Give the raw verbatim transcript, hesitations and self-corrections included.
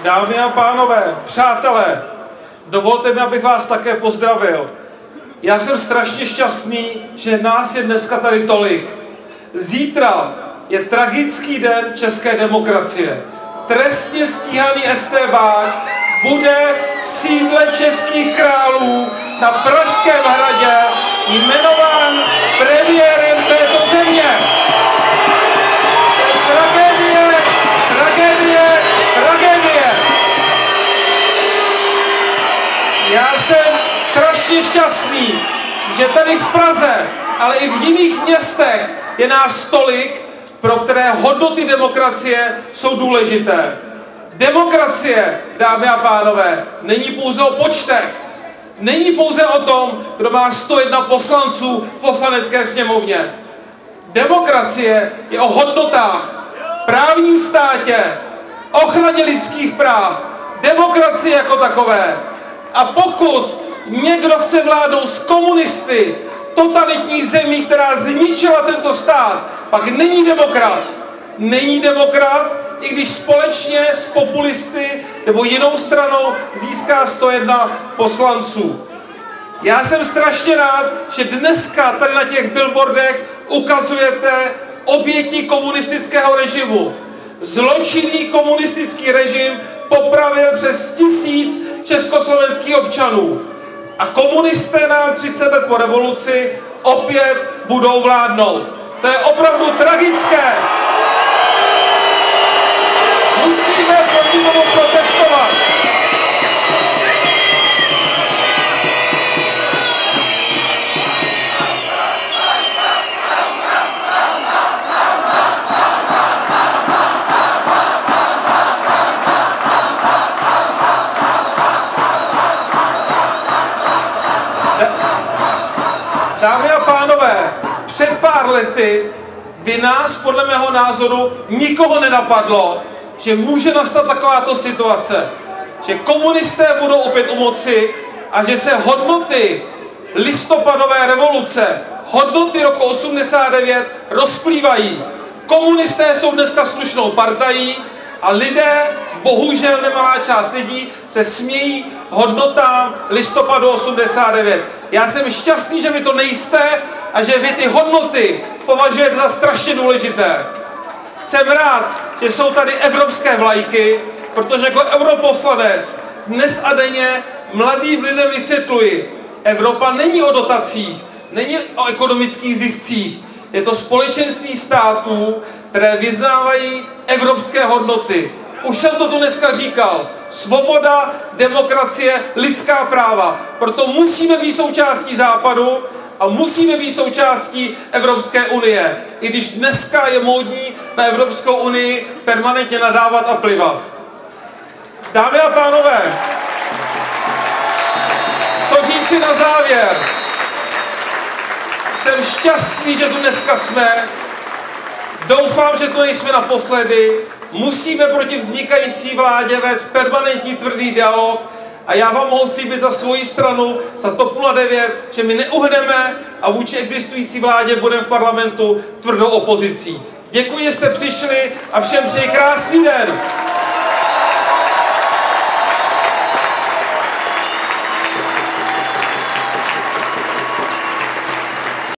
Dámy a pánové, přátelé, dovolte mi, abych vás také pozdravil. Já jsem strašně šťastný, že nás je dneska tady tolik. Zítra je tragický den české demokracie. Trestně stíhaný estébák bude v sídle Českých králů na Pražském hradě jmenován premiérem této země. Tragédie, tragédie, tragédie. Já jsem strašně šťastný, že tady v Praze, ale i v jiných městech je nás tolik, pro které hodnoty demokracie jsou důležité. Demokracie, dámy a pánové, není pouze o počtech. Není pouze o tom, kdo má sto jedna poslanců v poslanecké sněmovně. Demokracie je o hodnotách, právním státě, ochraně lidských práv, demokracie jako takové. A pokud někdo chce vládnout s komunisty, totalitní zemí, která zničila tento stát, pak není demokrat. Není demokrat, i když společně s populisty nebo jinou stranou získá sto jedna poslanců. Já jsem strašně rád, že dneska tady na těch billboardech ukazujete oběti komunistického režimu. Zločinný komunistický režim popravil přes tisíc československých občanů. A komunisté nám třicet let po revoluci opět budou vládnout. To je opravdu tragické. Musíme proti tomu protestovat. Dámy a pánové, před pár lety by nás, podle mého názoru, nikoho nenapadlo, že může nastat takováto situace, že komunisté budou opět u moci a že se hodnoty listopadové revoluce, hodnoty roku osmdesát devět rozplývají. Komunisté jsou dneska slušnou partají a lidé, bohužel nemalá část lidí, se smějí hodnotám listopadu osmdesát devět. Já jsem šťastný, že vy to nejste a že vy ty hodnoty považujete za strašně důležité. Jsem rád, že jsou tady evropské vlajky, protože jako europoslanec dnes a denně mladým lidem vysvětluji, Evropa není o dotacích, není o ekonomických ziscích. Je to společenství států, které vyznávají evropské hodnoty. Už jsem to tu dneska říkal. Svoboda, demokracie, lidská práva. Proto musíme být součástí Západu a musíme být součástí Evropské unie. I když dneska je módní na Evropskou unii permanentně nadávat a plivat. Dámy a pánové, co říci na závěr? Jsem šťastný, že tu dneska jsme. Doufám, že tu nejsme naposledy. Musíme proti vznikající vládě vést permanentní tvrdý dialog a já vám mohu slíbit za svoji stranu, za TOP nula devět, že my neuhneme a vůči existující vládě budeme v parlamentu tvrdou opozicí. Děkuji, že jste přišli a všem přeji krásný den.